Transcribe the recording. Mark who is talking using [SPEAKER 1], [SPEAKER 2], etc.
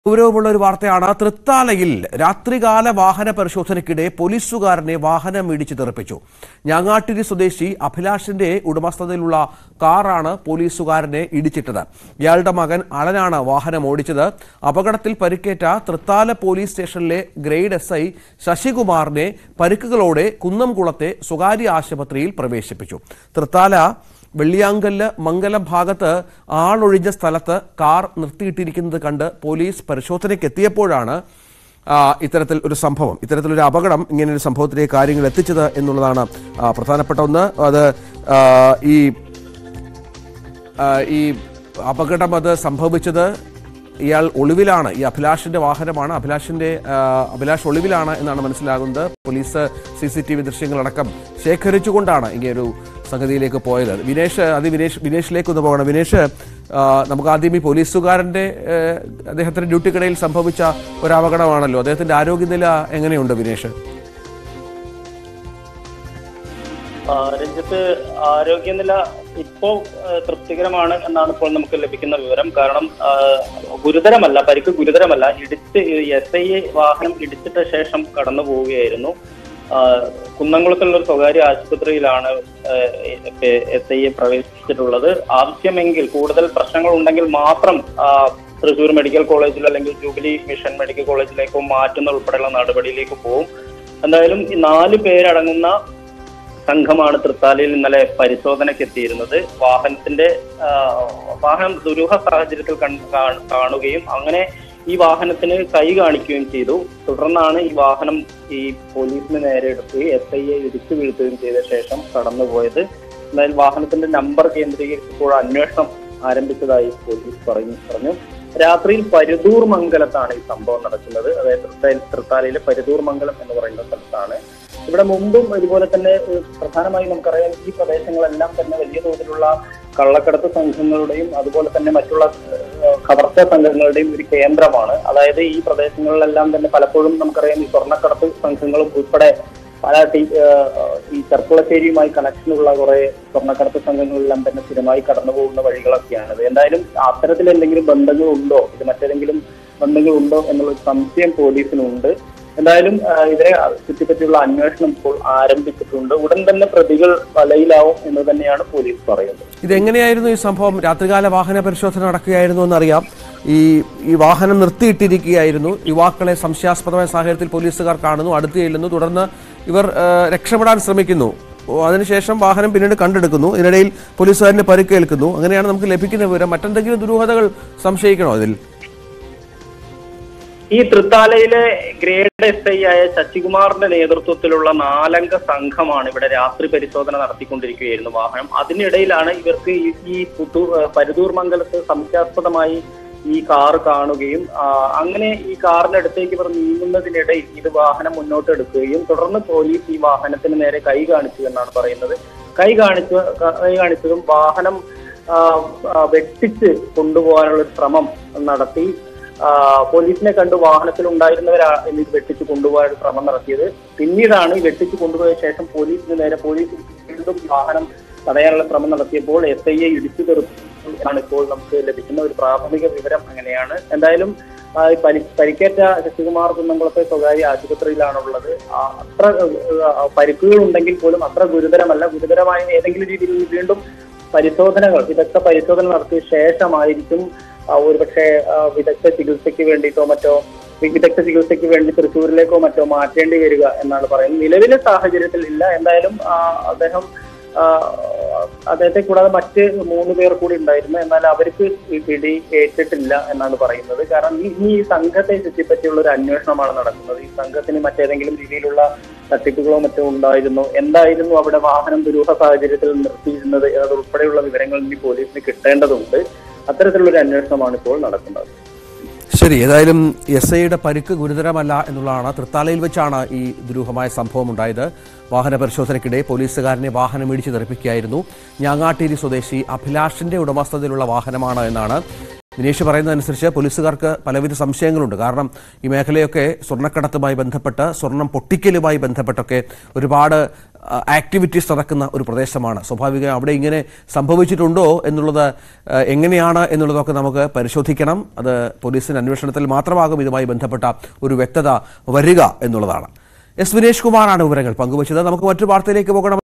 [SPEAKER 1] ഗൗരവമുള്ള ഒരു വാർത്തയാണ്. തൃത്താലയിൽ രാത്രികാല വാഹന പരിശോധനയ്ക്കിടെ പോലീസുകാരനെ വാഹനം ഇടിച്ചു തെറിപ്പിച്ചു. ഞാങ്ങാട്ടിരി സ്വദേശി അഭിലാഷിന്റെ ഉടമസ്ഥതയിലുള്ള കാറാണ് പോലീസുകാരനെ ഇടിച്ചിട്ടത്. ഇയാളുടെ മകൻ അലനാണ് വാഹനം ഓടിച്ചത്. അപകടത്തിൽ പരിക്കേറ്റ തൃത്താല പോലീസ് സ്റ്റേഷനിലെ ഗ്രേഡ് SI ശശികുമാറിനെ പരിക്കുകളോടെ കുന്നംകുളത്തെ സ്വകാര്യ ആശുപത്രിയിൽ പ്രവേശിപ്പിച്ചു. തൃത്താല വെള്ളിയാങ്കല്ല് മംഗലം ഭാഗത്ത് ആളൊഴിഞ്ഞ സ്ഥലത്ത് കാർ നിർത്തിയിട്ടിരിക്കുന്നത് കണ്ട് പോലീസ് പരിശോധനയ്ക്ക് എത്തിയപ്പോഴാണ് ഇത്തരത്തിലൊരു അപകടം, ഇങ്ങനെയൊരു സംഭവത്തിലേക്ക് കാര്യങ്ങൾ എത്തിച്ചത് എന്നുള്ളതാണ് പ്രധാനപ്പെട്ട ഒന്ന്. അത് ഈ അപകടം സംഭവിച്ചത് ഇയാൾ ഒളിവിലാണ്. ഈ അഭിലാഷിന്റെ വാഹനമാണ്. അഭിലാഷ് ഒളിവിലാണ് എന്നാണ് മനസ്സിലാകുന്നത്. പോലീസ് CCTV ദൃശ്യങ്ങളടക്കം ശേഖരിച്ചുകൊണ്ടാണ് ഇങ്ങനെയൊരു സംഗതിയിലേക്ക് പോയത്. വിനേഷിലേക്ക് ഒന്ന് പോകണം. വിനേഷ്, നമുക്ക് ആദ്യം ഈ പോലീസുകാരന്റെ അദ്ദേഹത്തിന്റെ ഡ്യൂട്ടിക്കിടയിൽ സംഭവിച്ച ഒരു അപകടമാണല്ലോ. അദ്ദേഹത്തിന്റെ ആരോഗ്യനില എങ്ങനെയുണ്ട് വിനേഷ്?
[SPEAKER 2] രഞ്ജിത്ത്, ആരോഗ്യനില ഇപ്പോൾ തൃപ്തികരമാണ് എന്നാണ് ഇപ്പോൾ നമുക്ക് ലഭിക്കുന്ന വിവരം. കാരണം ഗുരുതരമല്ല, പരിക്ക് ഗുരുതരമല്ല. SI വാഹനം ഇടിച്ചിട്ട ശേഷം കടന്നു പോവുകയായിരുന്നു. കുന്നംകുളത്തുള്ള ഒരു സ്വകാര്യ ആശുപത്രിയിലാണ് SI പ്രവേശിച്ചിട്ടുള്ളത്. ആവശ്യമെങ്കിൽ, കൂടുതൽ പ്രശ്നങ്ങൾ ഉണ്ടെങ്കിൽ മാത്രം തൃശൂർ മെഡിക്കൽ കോളേജിൽ അല്ലെങ്കിൽ ജൂബിലി മിഷൻ മെഡിക്കൽ കോളേജിലേക്കോ മാറ്റുന്ന ഉൾപ്പെടെയുള്ള നടപടിയിലേക്ക് പോകും. എന്തായാലും ഈ 4 പേരടങ്ങുന്ന സംഘമാണ് തൃത്താലയിൽ ഇന്നലെ പരിശോധനയ്ക്ക് എത്തിയിരുന്നത്. വാഹനം ദുരൂഹ സാഹചര്യത്തിൽ കാണുകയും അങ്ങനെ ഈ വാഹനത്തിന് കൈ കാണിക്കുകയും ചെയ്തു. തുടർന്നാണ് ഈ വാഹനം ഈ പോലീസിന് നേരെ എടുത്ത് SI ഇടിച്ചു വീഴ്ത്തുകയും ചെയ്ത ശേഷം കടന്നുപോയത്. എന്തായാലും വാഹനത്തിന്റെ നമ്പർ കേന്ദ്രീകരിച്ചപ്പോൾ അന്വേഷണം ആരംഭിച്ചതായി പോലീസ് പറഞ്ഞു. രാത്രിയിൽ പരുതൂർ മംഗലത്താണ് ഈ സംഭവം നടക്കുന്നത്. അതായത് തൃത്താലയിലെ പരുതൂർ മംഗലം എന്ന് പറയുന്ന സ്ഥലത്താണ്. ഇവിടെ മുമ്പും ഇതുപോലെ തന്നെ പ്രധാനമായും നമുക്കറിയാം, ഈ പ്രദേശങ്ങളെല്ലാം തന്നെ വലിയ തോതിലുള്ള കള്ളക്കടത്ത് സംഘങ്ങളുടെയും അതുപോലെ തന്നെ മറ്റുള്ള കവർച്ച സംഘങ്ങളുടെയും ഒരു കേന്ദ്രമാണ്. അതായത് ഈ പ്രദേശങ്ങളിലെല്ലാം തന്നെ പലപ്പോഴും നമുക്കറിയാം ഈ സ്വർണ്ണക്കടത്ത് സംഘങ്ങളും ഉൾപ്പെടെ പല ഈ ചെർപ്പുളശ്ശേരിയുമായി കണക്ഷനുള്ള കുറെ സ്വർണ്ണക്കടത്ത് സംഘങ്ങളെല്ലാം തന്നെ സ്ഥിരമായി കടന്നു പോകുന്ന വഴികളൊക്കെയാണത്. എന്തായാലും അത്തരത്തിൽ എന്തെങ്കിലും ബന്ധങ്ങളുണ്ടോ, ഇത് മറ്റേതെങ്കിലും ബന്ധങ്ങളുണ്ടോ എന്നുള്ള സംശയം പോലീസിനുണ്ട്. എന്തായാലും ഇതിനെ ചുറ്റിപ്പറ്റിയുള്ള അന്വേഷണം ഇപ്പോൾ ആരംഭിച്ചിട്ടുണ്ട്. ഉടൻ തന്നെ പ്രതികൾ വലയിലാവും എന്ന് തന്നെയാണ് പോലീസ് പറയുന്നത്.
[SPEAKER 1] ഇതെങ്ങനെയായിരുന്നു ഈ സംഭവം? രാത്രികാല വാഹന പരിശോധന നടക്കുകയായിരുന്നു എന്നറിയാം. ഈ വാഹനം നിർത്തിയിട്ടിരിക്കുകയായിരുന്നു. യുവാക്കളെ സംശയാസ്പദമായ സാഹചര്യത്തിൽ പോലീസുകാർ കാണുന്നു, അടുത്ത് ചെല്ലുന്നു. തുടർന്ന് ഇവർ രക്ഷപ്പെടാൻ ശ്രമിക്കുന്നു. അതിനുശേഷം വാഹനം പിന്നീട് കണ്ടെടുക്കുന്നു. ഇതിനിടയിൽ പോലീസുകാരന് പരിക്കേൽക്കുന്നു. അങ്ങനെയാണ് നമുക്ക് ലഭിക്കുന്ന വിവരം. മറ്റെന്തെങ്കിലും ദുരൂഹതകൾ സംശയിക്കണോ ഇതിൽ?
[SPEAKER 2] ഈ തൃത്താലയിലെ ഗ്രേഡ് SI ആയ ശശികുമാറിന്റെ നേതൃത്വത്തിലുള്ള 4 അംഗ സംഘമാണ് ഇവിടെ രാത്രി പരിശോധന നടത്തിക്കൊണ്ടിരിക്കുകയായിരുന്നു വാഹനം. അതിനിടയിലാണ് ഇവർക്ക് ഈ പരുതൂർ മംഗലത്ത് സംശയാസ്പദമായി ഈ കാർ കാണുകയും അങ്ങനെ ഈ കാറിനടുത്തേക്ക് ഇവർ നീങ്ങുന്നതിനിടയിൽ ഇത് വാഹനം മുന്നോട്ട് എടുക്കുകയും തുടർന്ന് പോലീസ് ഈ വാഹനത്തിന് നേരെ കൈ കാണിച്ചു എന്നാണ് പറയുന്നത്. കൈ കാണിച്ചതും വാഹനം വെട്ടിച്ച് കൊണ്ടുപോകാനുള്ള ശ്രമം നടത്തി. പോലീസിനെ കണ്ട് വാഹനത്തിൽ ഉണ്ടായിരുന്നവരാണ് ഇത് വെട്ടിച്ച് കൊണ്ടുപോകാൻ ശ്രമം നടത്തിയത്. പിന്നീടാണ് ഈ വെട്ടിച്ച് കൊണ്ടുപോയ ശേഷം പോലീസിന് നേരെ വീണ്ടും വാഹനം തടയാനുള്ള ശ്രമം നടത്തിയപ്പോൾ SI ഇടിച്ചു തെറിപ്പിച്ചാണ് ഇപ്പോൾ നമുക്ക് ലഭിക്കുന്ന ഒരു പ്രാഥമിക വിവരം. അങ്ങനെയാണ്. എന്തായാലും പരിക്കേറ്റ ശശികുമാർ കുന്നംകുളത്തെ സ്വകാര്യ ആശുപത്രിയിലാണുള്ളത്. അത്ര പരിക്കുകൾ ഉണ്ടെങ്കിൽ പോലും അത്ര ഗുരുതരമല്ല. ഗുരുതരമായ ഏതെങ്കിലും രീതിയിൽ വീണ്ടും വിദഗ്ധ പരിശോധന നടത്തിയ ശേഷമായിരിക്കും ഒരുപക്ഷെ വിദഗ്ധ ചികിത്സയ്ക്ക് വേണ്ടി തൃശ്ശൂരിലേക്കോ മറ്റോ മാറ്റേണ്ടി വരിക എന്നാണ് പറയുന്നത്. നിലവിലെ സാഹചര്യത്തിൽ ഇല്ല. എന്തായാലും അദ്ദേഹത്തെ കൂടാതെ മറ്റ് 3 പേർ കൂടി ഉണ്ടായിരുന്നു. എന്നാൽ അവർക്ക് പിടി ഏറ്റിട്ടില്ല എന്നാണ് പറയുന്നത്. കാരണം ഈ സംഘത്തെ ചുറ്റിപ്പറ്റിയുള്ള ഒരു അന്വേഷണമാണ് നടക്കുന്നത്. ഈ സംഘത്തിന് മറ്റേതെങ്കിലും രീതിയിലുള്ള തട്ടിപ്പുകളോ മറ്റോ ഉണ്ടായിരുന്നു, എന്തായിരുന്നു അവിടെ വാഹനം ദുരൂഹ സാഹചര്യത്തിൽ നിർത്തിയിരുന്നത് അതുൾപ്പെടെയുള്ള വിവരങ്ങൾ ഇനി പോലീസിന് കിട്ടേണ്ടതുണ്ട്. അത്തരത്തിലുള്ളൊരു അന്വേഷണമാണ് ഇപ്പോൾ നടക്കുന്നത്.
[SPEAKER 1] ശരി, ഏതായാലും SIയുടെ പരിക്ക് ഗുരുതരമല്ല എന്നുള്ളതാണ്. തൃത്താലയിൽ വെച്ചാണ് ഈ ദുരൂഹമായ സംഭവം ഉണ്ടായത്. വാഹന പരിശോധനയ്ക്കിടെ പോലീസുകാരനെ വാഹനം ഇടിച്ചു തെറിപ്പിക്കുകയായിരുന്നു. ഞാങ്ങാട്ടിരി സ്വദേശി അഭിലാഷിന്റെ ഉടമസ്ഥതയിലുള്ള വാഹനമാണ് എന്നാണ് വിനേഷ് പറയുന്നതനുസരിച്ച്. പോലീസുകാർക്ക് പലവിധ സംശയങ്ങളുണ്ട്. കാരണം ഈ മേഖലയൊക്കെ സ്വർണ്ണക്കടത്തുമായി ബന്ധപ്പെട്ട്, സ്വർണം പൊട്ടിക്കലുമായി ബന്ധപ്പെട്ടൊക്കെ ഒരുപാട് ആക്ടിവിറ്റീസ് നടക്കുന്ന ഒരു പ്രദേശമാണ്. സ്വാഭാവികം അവിടെ ഇങ്ങനെ സംഭവിച്ചിട്ടുണ്ടോ എന്നുള്ളത് എങ്ങനെയാണ് എന്നുള്ളതൊക്കെ നമുക്ക് പരിശോധിക്കണം. അത് പോലീസിന്റെ അന്വേഷണത്തിൽ മാത്രമാകും ഇതുമായി ബന്ധപ്പെട്ട ഒരു വ്യക്തത വരിക എന്നുള്ളതാണ്. എസ് വിനേഷ് കുമാറാണ് വിവരങ്ങൾ പങ്കുവച്ചത്. നമുക്ക് മറ്റു വാർത്തയിലേക്ക് പോകണം.